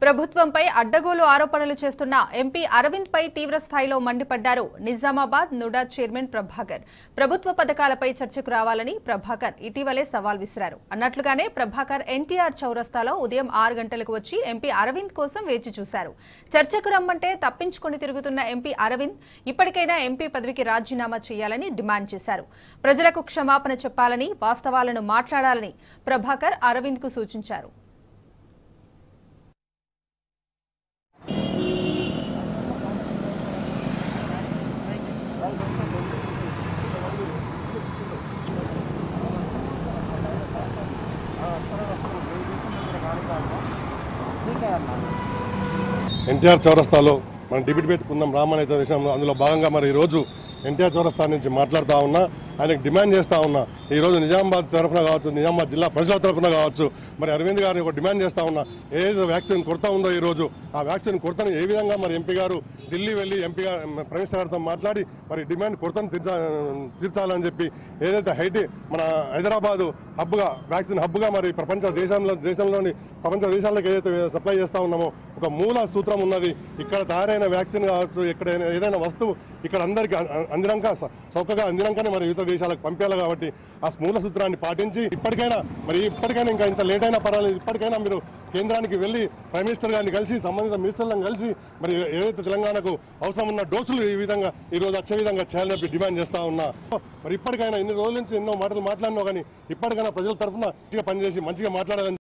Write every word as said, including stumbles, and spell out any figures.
ప్రభుత్వంపై అడ్డగోలు ఆరోపణలు చేస్తున్న ఎంపీ అరవింద్ పై తీవ్ర స్థాయిలో మండిపడ్డారు నిజామాబాద్ నుడా చైర్మన్ ప్రభాకర్. ప్రభుత్వ పథకాలపై చర్చకు రావాలని ప్రభాకర్ ఇటీవలే సవాల్ విసిరారు. అన్నట్లుగానే ప్రభాకర్ ఎన్టీఆర్ చౌరస్తాలో ఉదయం ఆరు గంటలకు వచ్చి ఎంపీ అరవింద్ కోసం వేచి చూశారు. చర్చకు రమ్మంటే తప్పించుకుని తిరుగుతున్న ఎంపీ అరవింద్ ఇప్పటికైనా ఎంపీ పదవికి రాజీనామా చేయాలని డిమాండ్ చేశారు. ప్రజలకు క్షమాపణ చెప్పాలని, వాస్తవాలను మాట్లాడాలని ప్రభాకర్ అరవింద్ కు సూచించారు. ఎన్టీఆర్ చౌరస్తాలో మనం డిబేట్ పెట్టుకున్నాం రామనేత విషయంలో. అందులో భాగంగా మరి ఈరోజు ఎన్టీఆర్ చౌరస్తా నుంచి మాట్లాడుతూ ఉన్నా, ఆయనకు డిమాండ్ చేస్తూ ఉన్నా. ఈరోజు నిజామాబాద్ తరఫున కావచ్చు, నిజామాబాద్ జిల్లా ప్రజల తరఫున కావచ్చు, మరి అరవింద్ గారిని ఒక డిమాండ్ చేస్తూ ఉన్నా. ఏదో వ్యాక్సిన్ కొరత ఉందో ఈరోజు ఆ వ్యాక్సిన్ కొరతను ఏ విధంగా మరి ఎంపీ గారు ఢిల్లీ వెళ్ళి ఎంపీ గారు ప్రైమ్ మినిస్టర్ గారితో మాట్లాడి మరి డిమాండ్ కొరతను తీర్చా తీర్చాలని చెప్పి ఏదైతే హైటీ మన హైదరాబాదు హబ్గా వ్యాక్సిన్ హబ్గా మరి ప్రపంచ దేశంలో దేశంలోని ప్రపంచ దేశాలకు ఏదైతే సప్లై చేస్తూ ఉన్నామో ఒక మూల సూత్రం ఉన్నది. ఇక్కడ తయారైన వ్యాక్సిన్ కావచ్చు, ఇక్కడ ఏదైనా వస్తువు ఇక్కడ అందరికీ అందినాక చౌకగా అందినాకనే మరి వివిధ దేశాలకు పంపించాలి. కాబట్టి ఆ మూల సూత్రాన్ని పాటించి ఇప్పటికైనా మరి ఇప్పటికైనా ఇంకా ఇంత లేట్ అయినా పర్వాలేదు, ఇప్పటికైనా మీరు కేంద్రానికి వెళ్ళి ప్రైమ్ మినిస్టర్ గారిని కలిసి సంబంధిత మినిస్టర్లను కలిసి మరి ఏదైతే తెలంగాణకు అవసరం ఉన్న డోసులు ఈ విధంగా ఈరోజు వచ్చే విధంగా చేయాలని చెప్పి డిమాండ్ చేస్తూ ఉన్నా. మరి ఇప్పటికైనా ఇన్ని రోజుల నుంచి ఎన్నో మాటలు మాట్లాడినా కానీ ఇప్పటికైనా ప్రజల తరఫున మంచిగా పనిచేసి మంచిగా మాట్లాడాలని